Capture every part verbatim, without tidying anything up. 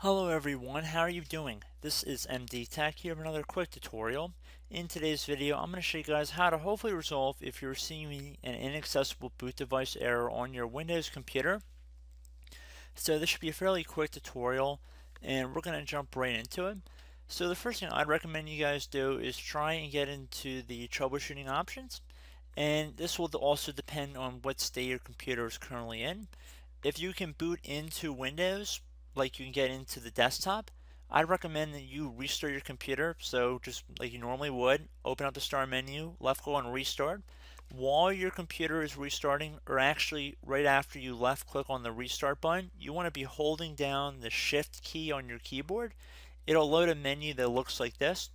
Hello everyone, how are you doing? This is M D Tech here with another quick tutorial. In today's video, I'm going to show you guys how to hopefully resolve if you're receiving an inaccessible boot device error on your Windows computer. So this should be a fairly quick tutorial and we're going to jump right into it. So the first thing I'd recommend you guys do is try and get into the troubleshooting options. And this will also depend on what state your computer is currently in. If you can boot into Windows, like you can get into the desktop, I'd recommend that you restart your computer. So just like you normally would, open up the start menu, left click on restart. While your computer is restarting, or actually right after you left click on the restart button, you want to be holding down the shift key on your keyboard. It'll load a menu that looks like this,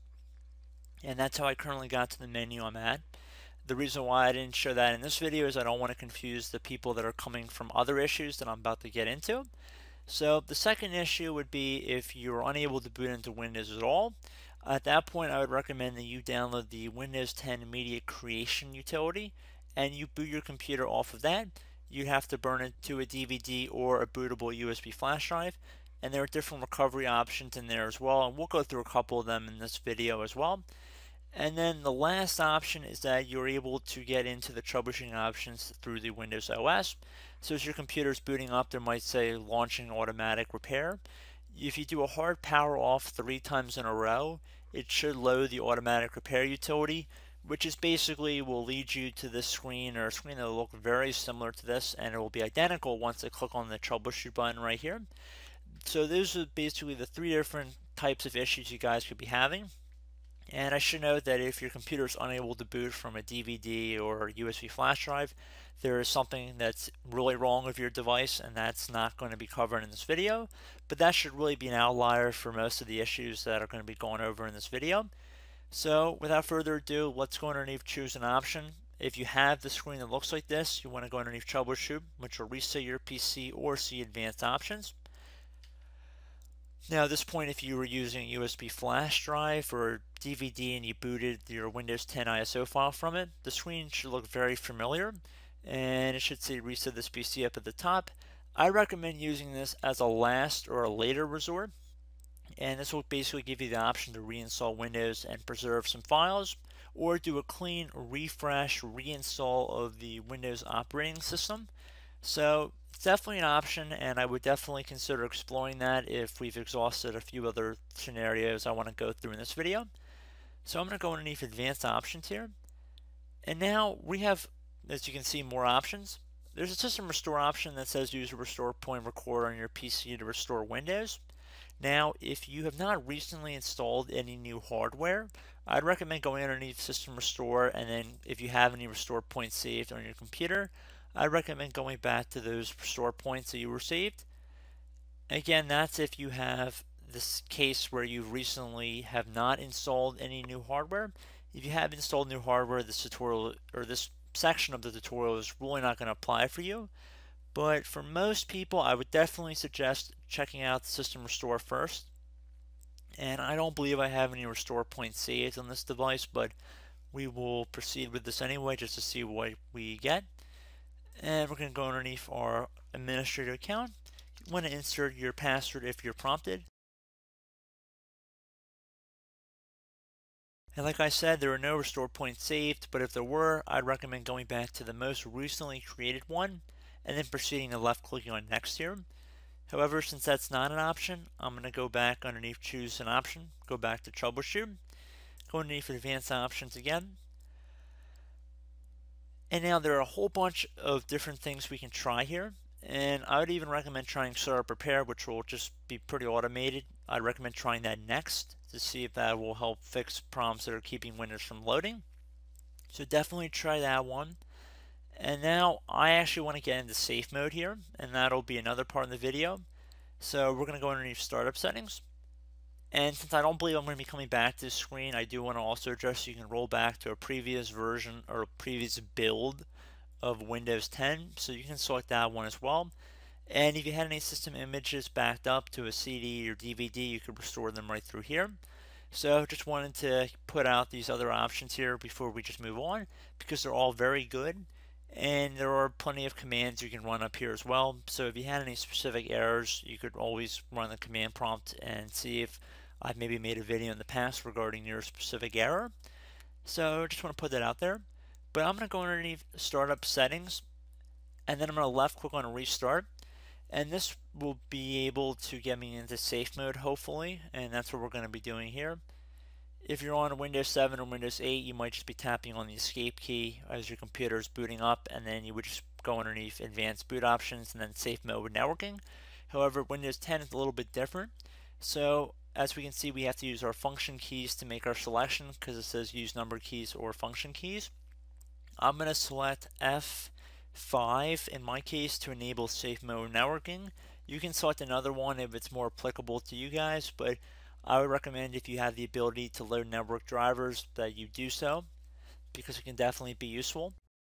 and that's how I currently got to the menu I'm at. The reason why I didn't show that in this video is I don't want to confuse the people that are coming from other issues that I'm about to get into. So the second issue would be if you're unable to boot into Windows at all. At that point, I would recommend that you download the Windows ten Media Creation utility and you boot your computer off of that. You'd have to burn it to a D V D or a bootable U S B flash drive, and there are different recovery options in there as well, and we'll go through a couple of them in this video as well. And then the last option is that you're able to get into the troubleshooting options through the Windows O S. So as your computer is booting up, there might say launching automatic repair. If you do a hard power off three times in a row, it should load the automatic repair utility, which is basically will lead you to this screen, or a screen that will look very similar to this, and it will be identical once I click on the troubleshoot button right here. So those are basically the three different types of issues you guys could be having. And I should note that if your computer is unable to boot from a D V D or U S B flash drive, there is something that's really wrong with your device, and that's not going to be covered in this video. But that should really be an outlier for most of the issues that are going to be going over in this video. So without further ado, let's go underneath choose an option. If you have the screen that looks like this, you want to go underneath troubleshoot, which will reset your P C or see advanced options. Now at this point, if you were using a U S B flash drive or D V D and you booted your Windows ten I S O file from it, the screen should look very familiar and it should say reset this P C up at the top. I recommend using this as a last or a later resort, and this will basically give you the option to reinstall Windows and preserve some files, or do a clean refresh reinstall of the Windows operating system. So it's definitely an option, and I would definitely consider exploring that if we've exhausted a few other scenarios I want to go through in this video. So I'm going to go underneath advanced options here, and now we have, as you can see, more options. There's a system restore option that says use a restore point recorder on your P C to restore Windows. Now if you have not recently installed any new hardware, I'd recommend going underneath system restore, and then if you have any restore points saved on your computer, I recommend going back to those restore points that you received. Again, that's if you have this case where you recently have not installed any new hardware. If you have installed new hardware, this tutorial or this section of the tutorial is really not going to apply for you. But for most people, I would definitely suggest checking out the system restore first. And I don't believe I have any restore points saved on this device, but we will proceed with this anyway just to see what we get. And we're going to go underneath our administrator account. You want to insert your password if you're prompted. And like I said, there are no restore points saved, but if there were, I'd recommend going back to the most recently created one and then proceeding to left clicking on next here. However, since that's not an option, I'm going to go back underneath choose an option, go back to troubleshoot, go underneath advanced options again. And now there are a whole bunch of different things we can try here, and I would even recommend trying startup repair, which will just be pretty automated. I'd recommend trying that next to see if that will help fix problems that are keeping Windows from loading. So definitely try that one. And now I actually want to get into safe mode here, and that'll be another part of the video. So we're going to go underneath startup settings. And since I don't believe I'm going to be coming back to this screen, I do want to also address you can roll back to a previous version or a previous build of Windows ten. So you can select that one as well. And if you had any system images backed up to a C D or D V D, you could restore them right through here. So just wanted to put out these other options here before we just move on, because they're all very good. And there are plenty of commands you can run up here as well. So if you had any specific errors, you could always run the command prompt and see if I've maybe made a video in the past regarding your specific error. So I just want to put that out there. But I'm going to go underneath Startup Settings, and then I'm going to left click on Restart. And this will be able to get me into safe mode, hopefully, and that's what we're going to be doing here. If you're on Windows seven or Windows eight, you might just be tapping on the escape key as your computer is booting up, and then you would just go underneath Advanced Boot Options and then Safe Mode with Networking. However, Windows ten is a little bit different. So as we can see, we have to use our function keys to make our selection because it says use number keys or function keys. I'm going to select F five in my case to enable safe mode networking. You can select another one if it's more applicable to you guys, but I would recommend if you have the ability to load network drivers that you do so, because it can definitely be useful.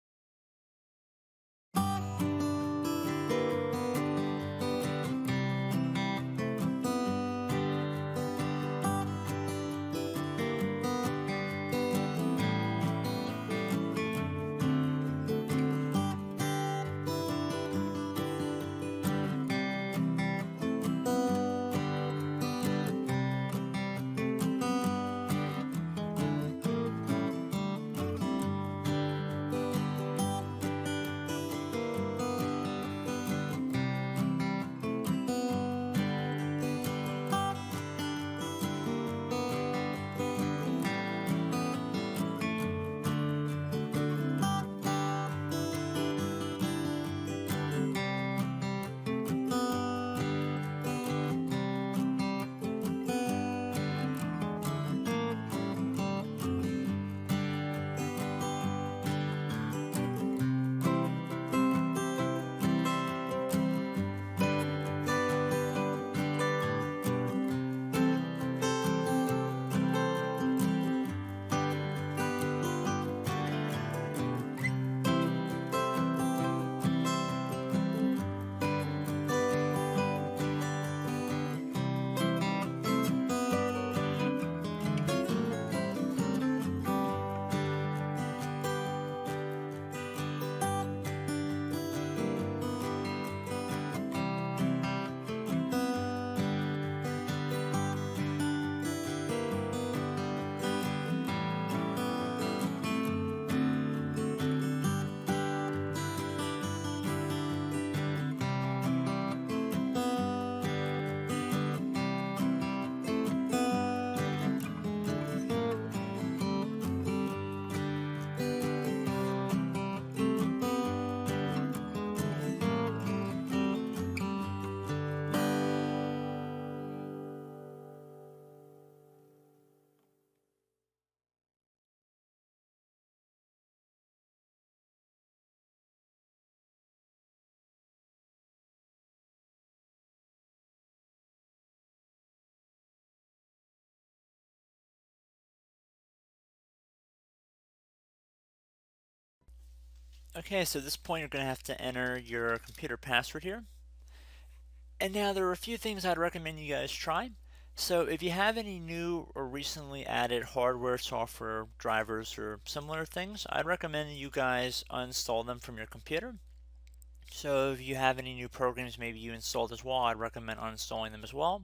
Okay, so at this point you're going to have to enter your computer password here. And now there are a few things I'd recommend you guys try. So if you have any new or recently added hardware, software, drivers, or similar things, I'd recommend you guys uninstall them from your computer. So if you have any new programs maybe you installed as well, I'd recommend uninstalling them as well.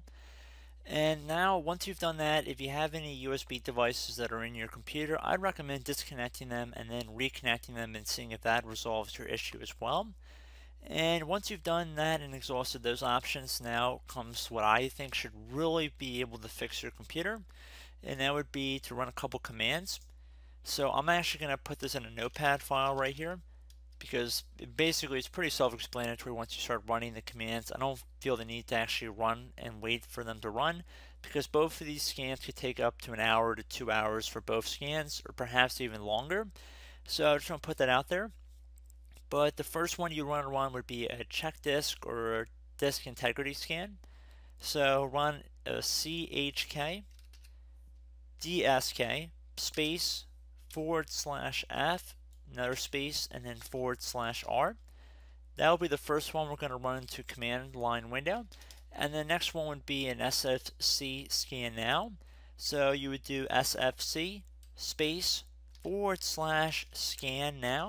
And now once you've done that, if you have any U S B devices that are in your computer, I'd recommend disconnecting them and then reconnecting them and seeing if that resolves your issue as well. And once you've done that and exhausted those options, now comes what I think should really be able to fix your computer, and that would be to run a couple commands. So I'm actually going to put this in a notepad file right here, because basically it's pretty self-explanatory once you start running the commands. I don't feel the need to actually run and wait for them to run, because both of these scans could take up to an hour to two hours for both scans, or perhaps even longer. So I just want to put that out there. But the first one you want to run would be a check disk or a disk integrity scan. So run a C H K D S K space forward slash F, another space, and then forward slash R. That will be the first one we're going to run into command line window. And the next one would be an S F C scan now. So you would do S F C space forward slash scan now.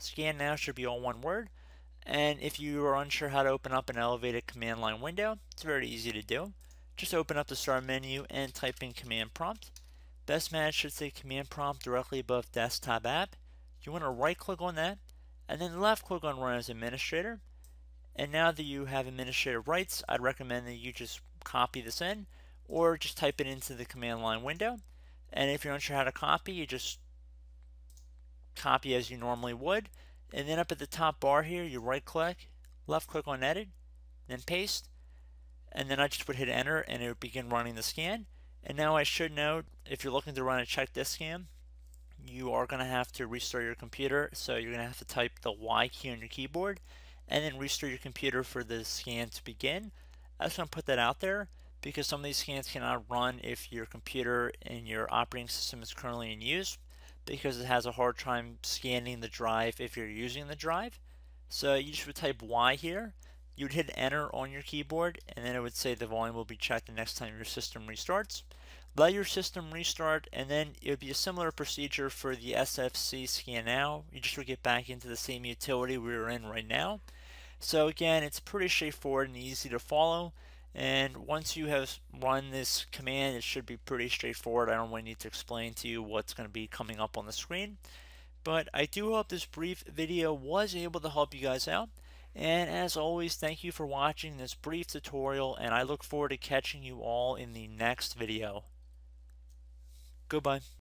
Scan now should be all one word. And if you are unsure how to open up an elevated command line window, it's very easy to do. Just open up the start menu and type in command prompt. Best match should say command prompt directly above desktop app. You want to right click on that and then left click on run as administrator. And now that you have administrator rights, I'd recommend that you just copy this in or just type it into the command line window. And if you're unsure how to copy, you just copy as you normally would. And then up at the top bar here, you right click, left click on edit, then paste. And then I just would hit enter and it would begin running the scan. And now I should note, if you're looking to run a check disk scan, you are going to have to restart your computer. So you're going to have to type the Y key on your keyboard and then restart your computer for the scan to begin. I just want to put that out there because some of these scans cannot run if your computer and your operating system is currently in use, because it has a hard time scanning the drive if you're using the drive. So you just would type Y here, you would hit enter on your keyboard, and then it would say the volume will be checked the next time your system restarts. Let your system restart, and then it would be a similar procedure for the S F C scan now. You just would get back into the same utility we are in right now. So again, it's pretty straightforward and easy to follow. And once you have run this command, it should be pretty straightforward. I don't really need to explain to you what's going to be coming up on the screen. But I do hope this brief video was able to help you guys out. And as always, thank you for watching this brief tutorial, and I look forward to catching you all in the next video. Goodbye.